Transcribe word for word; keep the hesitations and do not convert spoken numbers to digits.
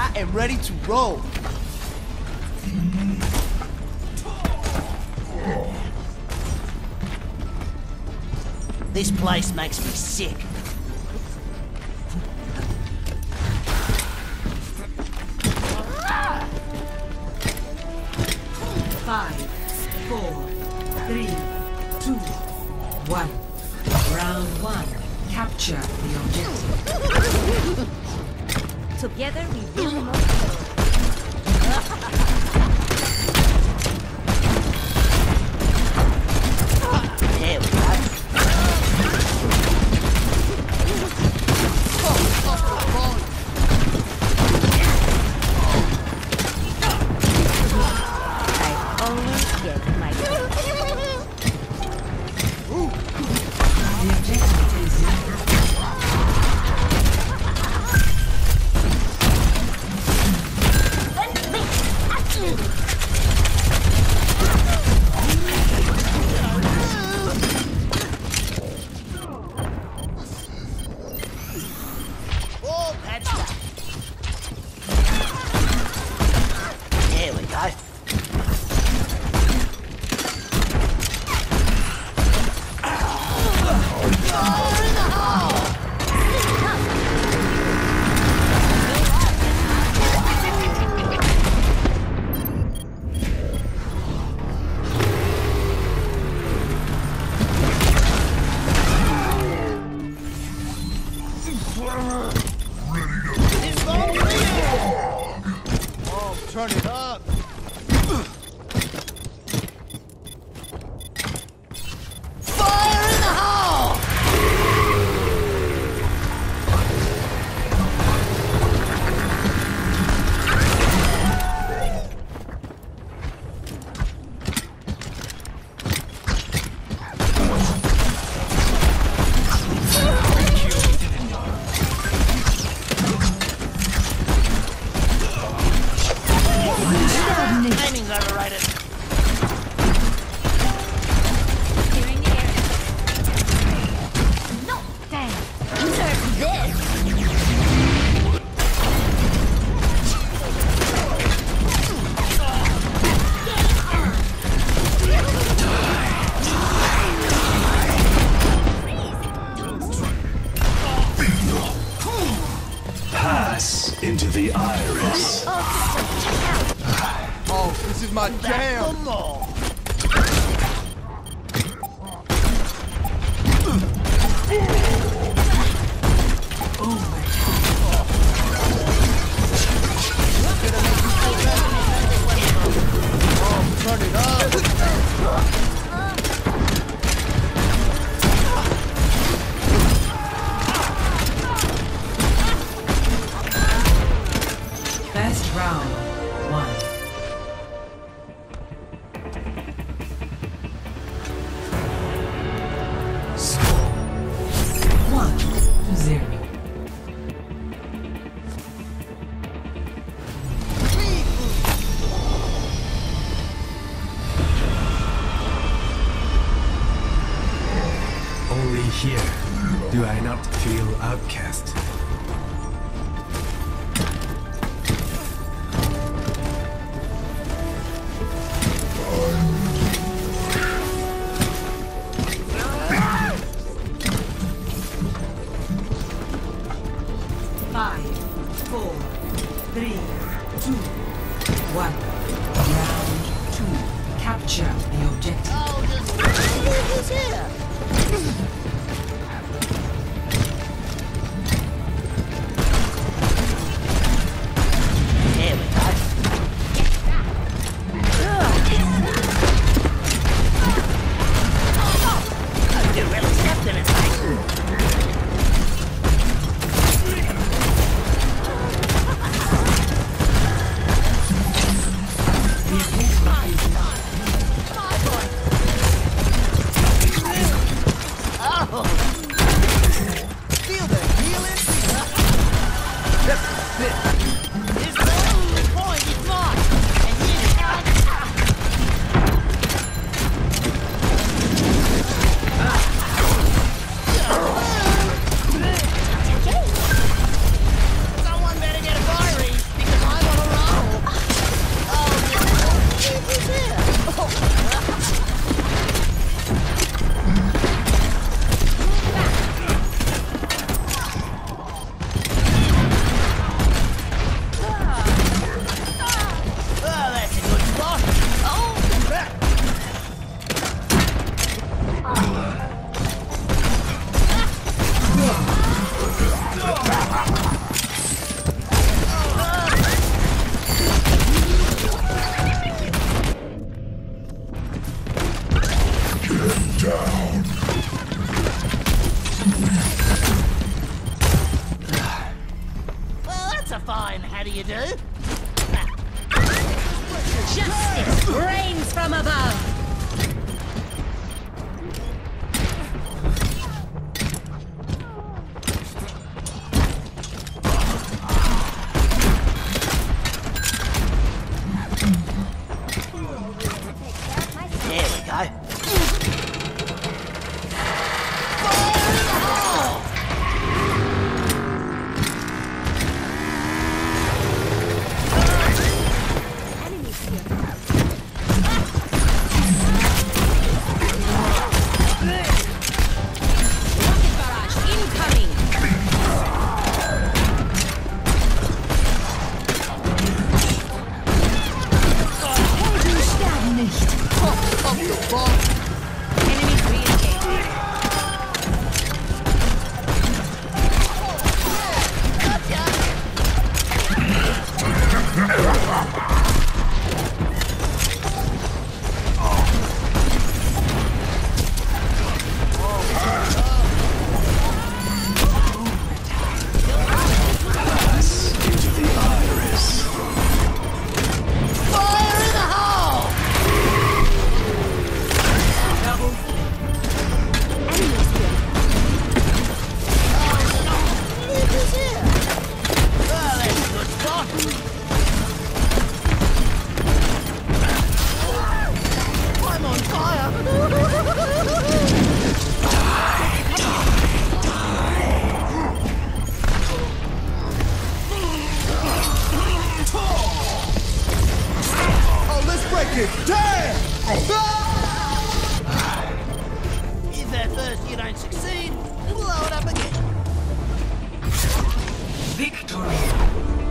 and ready to roll. This place makes me sick. Five, four, three, two, one. Round one. Capture the objective. Together we will more. There we go. I always get my The objective is Oh, that's right. There we go. Oh, turn it up. Fire in the hole! Aiming's overrated. Clearing the area. No, thanks. Serve this. Pass into the iris. Oh, this is my jam. Come on. Oh, turn it up. First round, one. Score one to zero. Only here do I not feel outcast. Five, four, three, two, one. Round two. Capture the objective. Oh, this is here. Well, that's a fine how do you do? Justice reigns from above. There we go. Rocket barrage incoming. Enemies re-engaging. Into the iris. Fire in the hole! Enemies here. It is here. Well, that's a good spot. I'm on fire. Oh, let's break it! Damn! If at first you don't succeed, blow it up again. Victory.